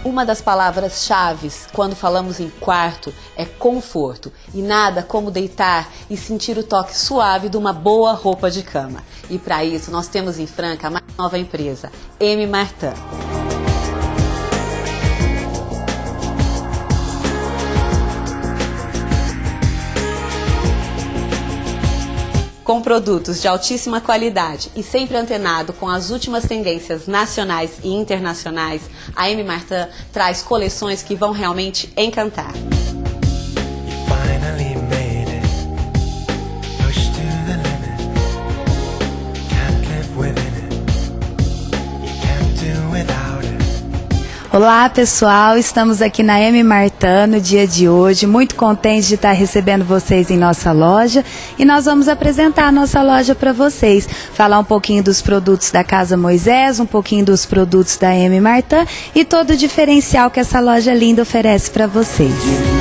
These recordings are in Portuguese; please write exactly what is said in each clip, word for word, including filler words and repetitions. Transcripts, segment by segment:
Uma das palavras-chave quando falamos em quarto é conforto, e nada como deitar e sentir o toque suave de uma boa roupa de cama. E para isso nós temos em Franca a mais nova empresa, M. Martin. Com produtos de altíssima qualidade e sempre antenado com as últimas tendências nacionais e internacionais, a M. Martin traz coleções que vão realmente encantar. Olá pessoal, estamos aqui na M. Martin no dia de hoje, muito contentes de estar recebendo vocês em nossa loja e nós vamos apresentar a nossa loja para vocês, falar um pouquinho dos produtos da Casa Moisés, um pouquinho dos produtos da M. Martin e todo o diferencial que essa loja linda oferece para vocês.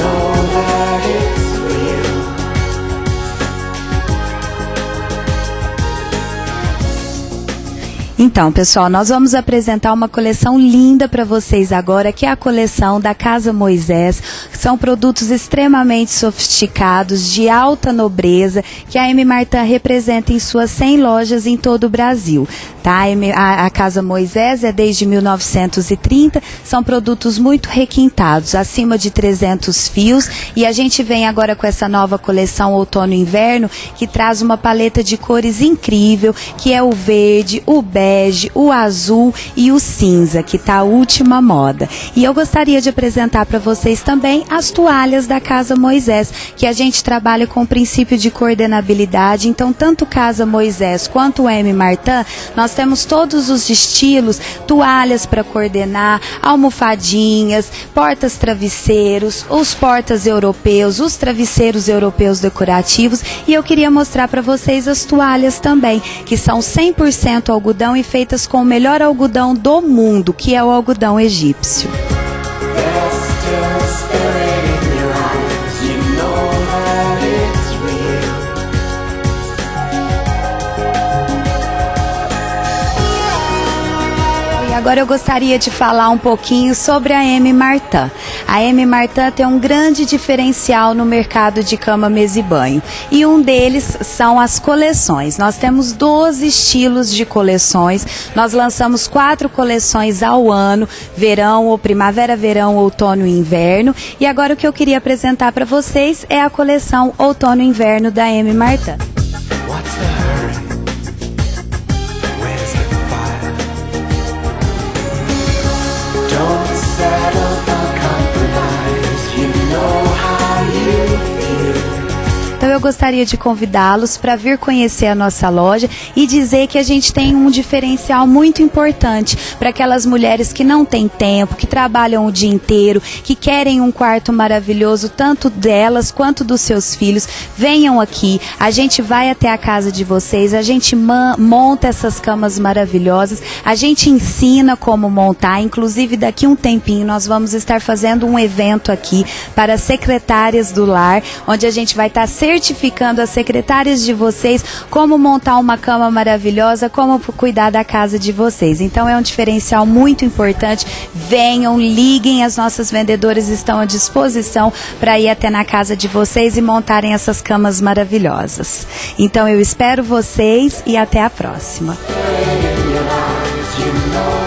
Então, pessoal, nós vamos apresentar uma coleção linda para vocês agora, que é a coleção da Casa Moisés. São produtos extremamente sofisticados, de alta nobreza, que a M. Martin representa em suas cem lojas em todo o Brasil. Tá? A, a Casa Moisés é desde mil novecentos e trinta, são produtos muito requintados, acima de trezentos fios, e a gente vem agora com essa nova coleção outono e inverno, que traz uma paleta de cores incrível, que é o verde, o bege, o azul e o cinza, que tá a última moda. E eu gostaria de apresentar para vocês também as toalhas da Casa Moisés, que a gente trabalha com o princípio de coordenabilidade. Então, tanto Casa Moisés quanto o M. Martin, nós temos todos os estilos, toalhas para coordenar, almofadinhas, portas travesseiros, os portas europeus, os travesseiros europeus decorativos, e eu queria mostrar para vocês as toalhas também, que são cem por cento algodão e feitas com o melhor algodão do mundo, que é o algodão egípcio. Agora eu gostaria de falar um pouquinho sobre a M. Martin. A M. Martin tem um grande diferencial no mercado de cama, mesa e banho. E um deles são as coleções. Nós temos doze estilos de coleções. Nós lançamos quatro coleções ao ano, verão ou primavera, verão, outono e inverno. E agora o que eu queria apresentar para vocês é a coleção outono e inverno da M. Martin. Então eu gostaria de convidá-los para vir conhecer a nossa loja e dizer que a gente tem um diferencial muito importante para aquelas mulheres que não têm tempo, que trabalham o dia inteiro, que querem um quarto maravilhoso, tanto delas quanto dos seus filhos. Venham aqui, a gente vai até a casa de vocês, a gente monta essas camas maravilhosas, a gente ensina como montar, inclusive daqui um tempinho nós vamos estar fazendo um evento aqui para secretárias do lar, onde a gente vai estar certificando as secretárias de vocês como montar uma cama maravilhosa, como cuidar da casa de vocês. Então é um diferencial muito importante. Venham, liguem, as nossas vendedoras estão à disposição para ir até na casa de vocês e montarem essas camas maravilhosas. Então eu espero vocês e até a próxima.